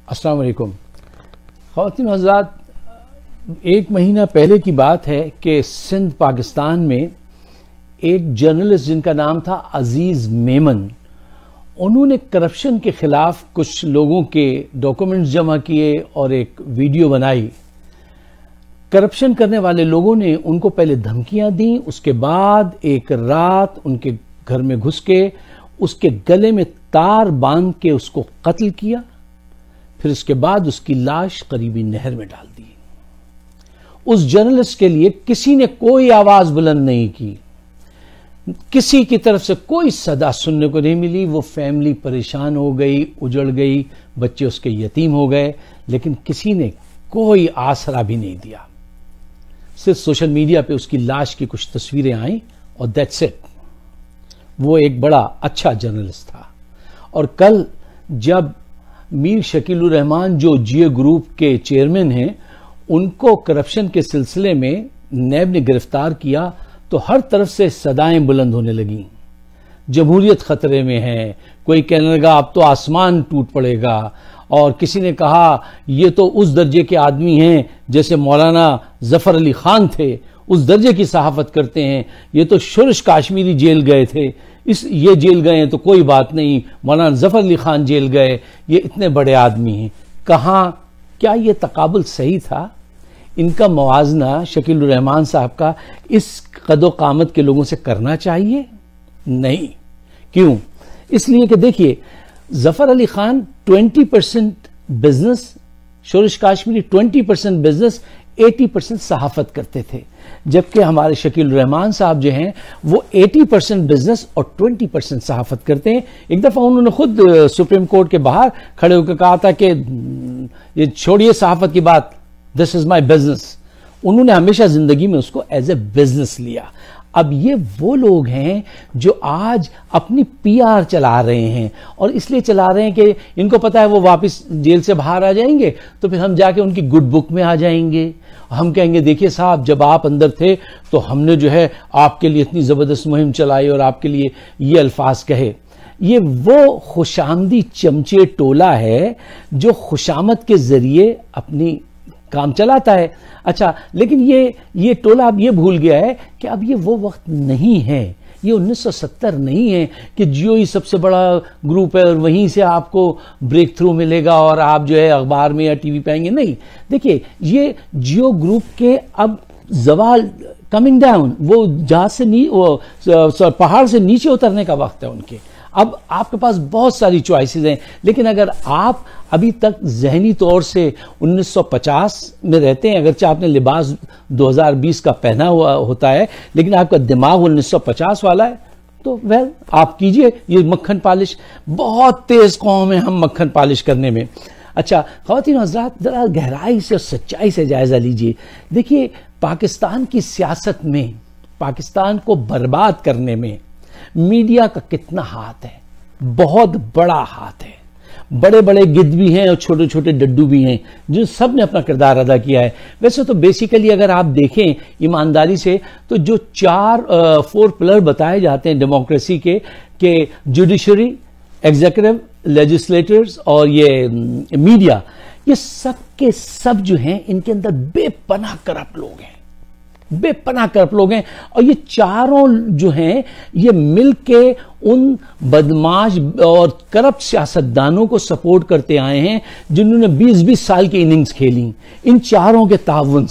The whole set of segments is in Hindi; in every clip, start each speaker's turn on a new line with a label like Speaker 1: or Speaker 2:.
Speaker 1: अस्सलाम वालेकुम। ख़वातीन हज़रात, एक महीना पहले की बात है कि सिंध पाकिस्तान में एक जर्नलिस्ट जिनका नाम था अजीज़ मेमन, उन्होंने करप्शन के खिलाफ कुछ लोगों के डॉक्यूमेंट्स जमा किए और एक वीडियो बनाई। करप्शन करने वाले लोगों ने उनको पहले धमकियां दी, उसके बाद एक रात उनके घर में घुस के उसके गले में तार बांध के उसको कत्ल किया। फिर उसके बाद उसकी लाश करीबी नहर में डाल दी। उस जर्नलिस्ट के लिए किसी ने कोई आवाज बुलंद नहीं की, किसी की तरफ से कोई सदा सुनने को नहीं मिली। वो फैमिली परेशान हो गई, उजड़ गई, बच्चे उसके यतीम हो गए, लेकिन किसी ने कोई आसरा भी नहीं दिया। सिर्फ सोशल मीडिया पे उसकी लाश की कुछ तस्वीरें आई और दैट्स इट। वो एक बड़ा अच्छा जर्नलिस्ट था। और कल जब मीर शकील-ur-रहमान जो जियो ग्रुप के चेयरमैन हैं, उनको करप्शन के सिलसिले में नैब ने गिरफ्तार किया तो हर तरफ से सदाएं बुलंद होने लगी। जमहूरियत खतरे में है, कोई कहने लगा अब तो आसमान टूट पड़ेगा, और किसी ने कहा ये तो उस दर्जे के आदमी हैं जैसे मौलाना जफर अली खान थे, उस दर्जे की सहाफत करते हैं। ये तो शुर्श काश्मीरी जेल गए थे, ये जेल गए हैं तो कोई बात नहीं, मौलाना जफर अली खान जेल गए, ये इतने बड़े आदमी हैं। कहाँ, क्या ये तकाबुल सही था? इनका मुवाजना शकील-ur-रहमान साहब का इस कदो कामत के लोगों से करना चाहिए? नहीं। क्यों? इसलिए कि देखिए, जफर अली खान 20% बिजनेस, शुर्श काश्मीरी 20% बिजनेस, 80% सहाफत करते थे, जबकि हमारे शकील-ur-रहमान साहब जो हैं वो 80% बिजनेस और 20% सहाफत करते हैं। एक दफा उन्होंने खुद सुप्रीम कोर्ट के बाहर खड़े होकर कहा था कि ये छोड़िए सहाफत की बात, दिस इज माई बिजनेस। उन्होंने हमेशा जिंदगी में उसको एज ए बिजनेस लिया। अब ये वो लोग हैं जो आज अपनी पीआर चला रहे हैं, और इसलिए चला रहे हैं कि इनको पता है वो वापस जेल से बाहर आ जाएंगे तो फिर हम जाके उनकी गुड बुक में आ जाएंगे। हम कहेंगे देखिए साहब, जब आप अंदर थे तो हमने जो है आपके लिए इतनी जबरदस्त मुहिम चलाई और आपके लिए ये अल्फाज कहे। ये वो खुशामदी चमचे टोला है जो खुशामद के जरिए अपनी काम चलाता है। अच्छा, लेकिन ये टोला अब ये भूल गया है कि अब ये वो वक्त नहीं है, ये 1970 नहीं है कि जियो ही सबसे बड़ा ग्रुप है और वहीं से आपको ब्रेक थ्रू मिलेगा और आप जो है अखबार में या टीवी पे आएंगे। नहीं, देखिए, ये जियो ग्रुप के अब जवाल कमिंग डाउन, वो जहाज से पहाड़ से नीचे उतरने का वक्त है उनके। अब आपके पास बहुत सारी चॉइसेस हैं, लेकिन अगर आप अभी तक जहनी तौर से 1950 में रहते हैं, अगरचे आपने लिबास 2020 का पहना हुआ होता है, लेकिन आपका दिमाग 1950 वाला है, तो वेल आप कीजिए ये मक्खन पालिश। बहुत तेज कौम है हम मक्खन पालिश करने में। अच्छा ख़वातीन हज़रात, जरा गहराई से और सच्चाई से जायजा लीजिए। देखिए, पाकिस्तान की सियासत में, पाकिस्तान को बर्बाद करने में मीडिया का कितना हाथ है? बहुत बड़ा हाथ है। बड़े बड़े गिद्ध भी हैं और छोटे छोटे डड्डू भी हैं, जो सब ने अपना किरदार अदा किया है। वैसे तो बेसिकली अगर आप देखें ईमानदारी से, तो जो 4 पिलर बताए जाते हैं डेमोक्रेसी के जुडिशरी, एग्जीक्यूटिव, लेजिस्लेटर्स और ये मीडिया, ये सब के सब जो हैं इनके अंदर बेपनाह करप्ट लोग हैं, बेपनाह करप्ट लोग हैं। और ये चारों जो हैं ये मिलके उन बदमाश और करप्ट सियासतदानों को सपोर्ट करते आए हैं जिन्होंने 20-20 साल की इनिंग्स खेली। इन चारों के ताउन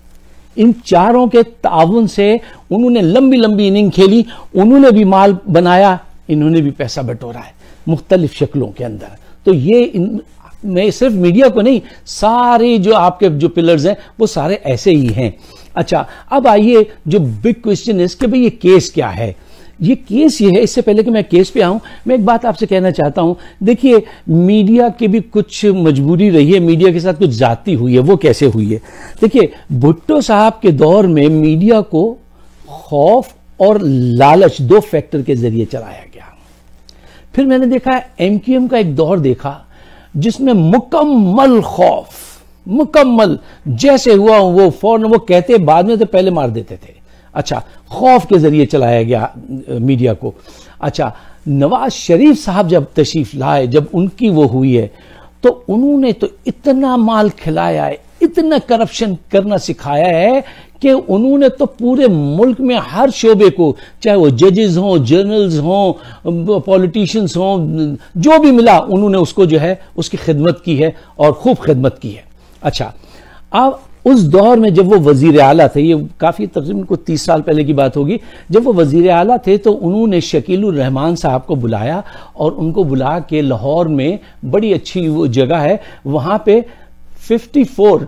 Speaker 1: से उन्होंने लंबी लंबी इनिंग खेली, उन्होंने भी माल बनाया, इन्होंने भी पैसा बटोरा है मुख्तलिफ शक्लों के अंदर। तो ये मैं सिर्फ मीडिया को नहीं, सारे जो आपके जो पिलर्स हैं वो सारे ऐसे ही हैं। अच्छा, अब आइए जो बिग क्वेश्चन है कि भाई ये केस क्या है? ये केस ये है, इससे पहले कि मैं केस पे आऊं, मैं एक बात आपसे कहना चाहता हूं। देखिए, मीडिया की भी कुछ मजबूरी रही है, मीडिया के साथ कुछ जाती हुई है। वो कैसे हुई है? देखिए, भुट्टो साहब के दौर में मीडिया को खौफ और लालच 2 फैक्टर के जरिए चलाया गया। फिर मैंने देखा एमक्यूएम का एक दौर देखा जिसमें मुकम्मल खौफ, मुकम्मल जैसे हुआ वो फौरन वो कहते, बाद में तो पहले मार देते थे। अच्छा, खौफ के जरिए चलाया गया मीडिया को। अच्छा, नवाज शरीफ साहब जब तशरीफ लाए, जब उनकी वो हुई है, तो उन्होंने तो इतना माल खिलाया है, इतना करप्शन करना सिखाया है कि उन्होंने तो पूरे मुल्क में हर शोबे को, चाहे वो जजेस हों, जर्नल्स हों, पॉलिटिशियंस हों, जो भी मिला उन्होंने उसको जो है उसकी खिदमत की है और खूब खिदमत की है। अच्छा, अब उस दौर में जब वो वजीर आला थे, ये काफी तकरीबन को 30 साल पहले की बात होगी, जब वो वजीर आला थे तो उन्होंने शकील-उर-रहमान साहब को बुलाया और उनको बुला के लाहौर में बड़ी अच्छी वो जगह है, वहां पे 54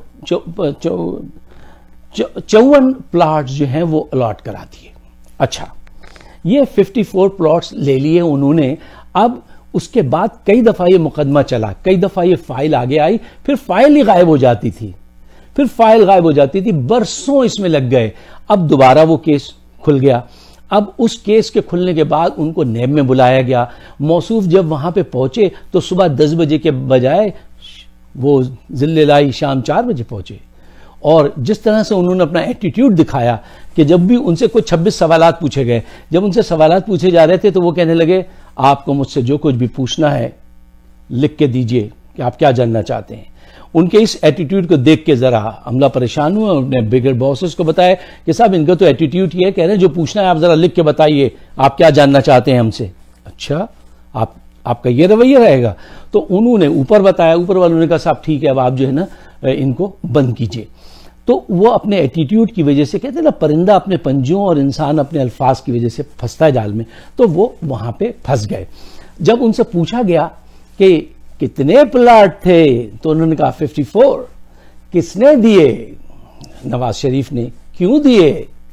Speaker 1: प्लॉट्स जो हैं वो अलॉट करा दिए। अच्छा, ये 54 प्लॉट्स ले लिए उन्होंने। अब उसके बाद कई दफा ये मुकदमा चला, कई दफा ये फाइल आगे आई, फिर फाइल ही गायब हो जाती थी, फिर फाइल गायब हो जाती थी, बरसों इसमें लग गए। अब दोबारा वो केस खुल गया। अब उस केस के खुलने के बाद उनको नैब में बुलाया गया। मौसूफ जब वहां पे पहुंचे तो सुबह 10 बजे के बजाय वो जिल्ले लाई शाम 4 बजे पहुंचे। और जिस तरह से उन्होंने अपना एटीट्यूड दिखाया कि जब भी उनसे कुछ 26 सवालात पूछे गए, जब उनसे सवालात पूछे जा रहे थे तो वो कहने लगे, आपको मुझसे जो कुछ भी पूछना है लिख के दीजिए कि आप क्या जानना चाहते हैं। उनके इस एटीट्यूड को देख के जरा अमला परेशान हुआ। उन्होंने बिगर बॉसेस को बताया कि साहब इनका तो एटीट्यूड ये कह रहे हैं जो पूछना है आप जरा लिख के बताइए, आप क्या जानना चाहते हैं हमसे। अच्छा, आपका ये रवैया रहेगा। तो उन्होंने ऊपर बताया, ऊपर वालों ने कहा साहब ठीक है, अब आप जो है ना इनको बंद कीजिए। तो वो अपने एटीट्यूड की वजह से, कहते हैं ना परिंदा अपने पंजों और इंसान अपने अल्फाज की वजह से फंसता है जाल में, तो वो वहां पे फंस गए। जब उनसे पूछा गया कि कितने प्लाट थे तो उन्होंने कहा 54। किसने दिए? नवाज शरीफ ने। क्यों दिए?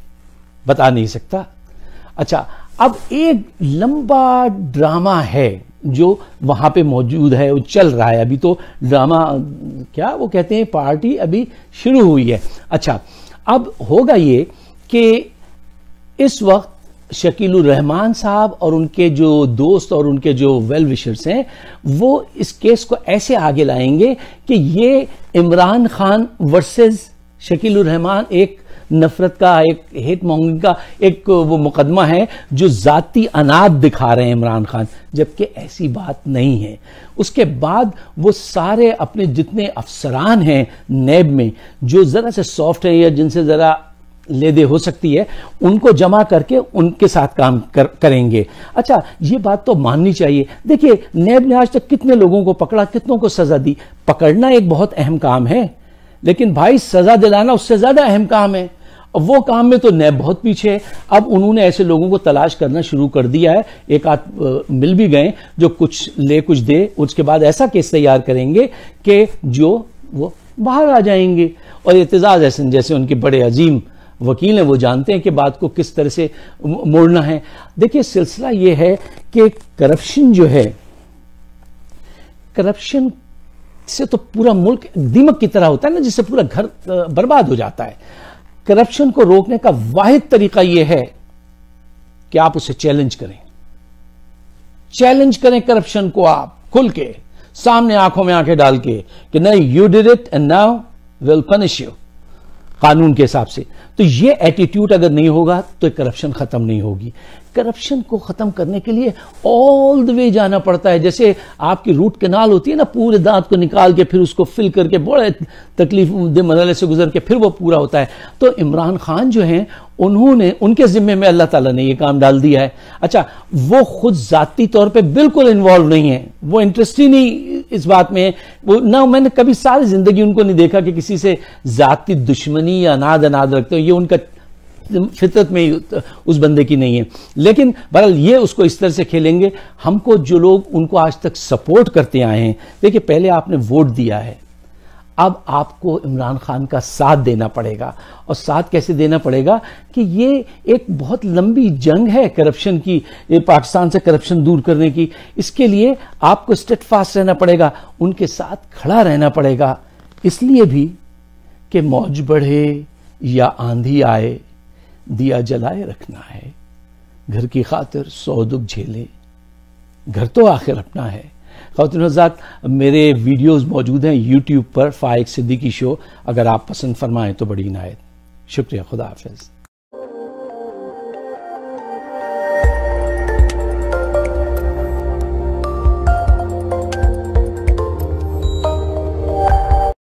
Speaker 1: बता नहीं सकता। अच्छा, अब एक लंबा ड्रामा है जो वहां पे मौजूद है, वो चल रहा है अभी। तो ड्रामा क्या वो कहते हैं, पार्टी अभी शुरू हुई है। अच्छा, अब होगा ये कि इस वक्त शकील-उर-रहमान साहब और उनके जो दोस्त और उनके जो वेल विशर्स हैं वो इस केस को ऐसे आगे लाएंगे कि ये इमरान खान वर्सेस शकील-उर-रहमान एक नफरत का, एक हेट मॉन्गिंग का एक वो मुकदमा है जो जाती अनाद दिखा रहे हैं इमरान खान, जबकि ऐसी बात नहीं है। उसके बाद वो सारे अपने जितने अफसरान हैं नैब में जो जरा से सॉफ्ट है या जिनसे जरा लेदे हो सकती है, उनको जमा करके उनके साथ काम करेंगे। अच्छा, ये बात तो माननी चाहिए। देखिए, नैब ने आज तक कितने लोगों को पकड़ा, कितनों को सजा दी। पकड़ना एक बहुत अहम काम है, लेकिन भाई सजा दिलाना उससे ज्यादा अहम काम है। अब वो काम में तो नैब बहुत पीछे है। अब उन्होंने ऐसे लोगों को तलाश करना शुरू कर दिया है। एक आध मिल भी गए जो कुछ ले कुछ दे, उसके बाद ऐसा केस तैयार करेंगे कि जो वो बाहर आ जाएंगे। और एतजाज एहसन जैसे उनके बड़े अजीम वकील हैं, वो जानते हैं कि बात को किस तरह से मोड़ना है। देखिए, सिलसिला ये है कि करप्शन जो है, करप्शन से तो पूरा मुल्क दीमक की तरह होता है ना, जिससे पूरा घर बर्बाद हो जाता है। करप्शन को रोकने का वाहिद तरीका यह है कि आप उसे चैलेंज करें। चैलेंज करें करप्शन को, आप खुल के सामने आंखों में आंखें डाल के कि नहीं, you did it and now will punish you, कानून के हिसाब से। तो ये एटीट्यूड अगर नहीं होगा तो करप्शन खत्म नहीं होगी। करप्शन को खत्म करने के लिए ऑल द वे जाना पड़ता है। जैसे आपकी रूट कैनाल होती है ना, पूरे दांत को निकाल के फिर उसको फिल करके बड़े तकलीफ दे मरहले से गुजर के फिर वो पूरा होता है। तो इमरान खान जो हैं, उन्होंने, उनके जिम्मे में अल्लाह ताला ने ये काम डाल दिया है। अच्छा, वो खुद जाती तौर पे बिल्कुल इन्वॉल्व नहीं है, वो इंटरेस्ट ही नहीं इस बात में। वो ना, मैंने कभी सारी जिंदगी उनको नहीं देखा कि किसी से जाती दुश्मनी या अनाद रखते हो। ये उनका फितरत में उस बंदे की नहीं है। लेकिन बहरहाल ये उसको इस तरह से खेलेंगे। हमको जो लोग उनको आज तक सपोर्ट करते आए हैं, देखिए पहले आपने वोट दिया है, अब आपको इमरान खान का साथ देना पड़ेगा। और साथ कैसे देना पड़ेगा कि ये एक बहुत लंबी जंग है करप्शन की, पाकिस्तान से करप्शन दूर करने की। इसके लिए आपको स्टेडफास्ट रहना पड़ेगा, उनके साथ खड़ा रहना पड़ेगा। इसलिए भी कि मौज बढ़े या आंधी आए, दिया जलाए रखना है। घर की खातिर 100 दुख झेले, घर तो आखिर अपना है। ख़वातीन हज़रात, मेरे वीडियोस मौजूद हैं यूट्यूब पर, फ़ाइक सिद्दीकी शो। अगर आप पसंद फरमाएं तो बड़ी इनायत। शुक्रिया, खुदा हाफ़िज़।